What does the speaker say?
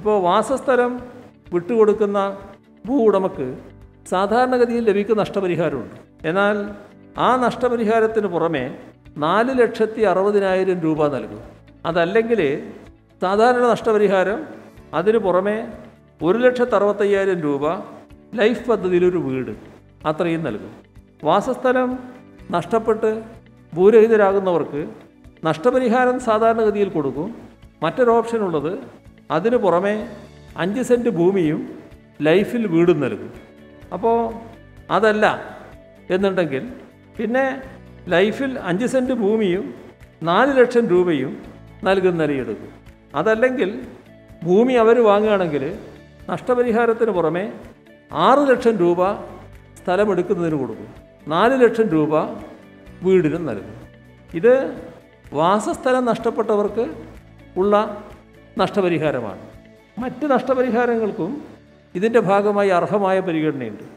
ഇപ്പോൾ വാസസ്ഥലം വിട്ടുകൊടുക്കുന്ന ഭൂ ഉടമക്ക് സാധാരണഗതിയിൽ ലഭിക്കുന്ന നഷ്ടപരിഹാരമുണ്ട്. എന്നാൽ ആ നഷ്ടപരിഹാരത്തിന് പുറമെ 4,60,000 രൂപ നൽകും. അതല്ലെങ്കിൽ സാധാരണ നഷ്ടപരിഹാരം അതിന് പുറമെ 1,65,000 രൂപ ലൈഫ് പദ്ധതിയിലൊരു വീട് അത്രയും നൽകും. വാസസ്ഥലം നഷ്ടപ്പെട്ട് ഭൂരഹിതരാകുന്നവർക്ക് നഷ്ടപരിഹാരം സാധാരണഗതിയിൽ കൊടുക്കും. മറ്റൊരു ഓപ്ഷനുള്ളത് അതിന് പുറമെ 5 സെൻറ്റ് ഭൂമിയും ലൈഫിൽ വീടും നൽകും. അപ്പോൾ അതല്ല എന്നുണ്ടെങ്കിൽ പിന്നെ ലൈഫിൽ 5 സെൻറ്റ് ഭൂമിയും 4 ലക്ഷം രൂപയും നൽകുന്ന നിലയെടുക്കും. അതല്ലെങ്കിൽ ഭൂമി അവർ വാങ്ങുകയാണെങ്കിൽ നഷ്ടപരിഹാരത്തിന് പുറമെ 6 ലക്ഷം രൂപ സ്ഥലമെടുക്കുന്നതിന് കൊടുക്കും. 4 ലക്ഷം രൂപ വീടിനും നൽകും. ഇത് വാസസ്ഥലം നഷ്ടപ്പെട്ടവർക്ക് ഉള്ള നഷ്ടപരിഹാരമാണ്. മറ്റ് നഷ്ടപരിഹാരങ്ങൾക്കും ഇതിൻ്റെ ഭാഗമായി അർഹമായ പരിഗണനയുണ്ട്.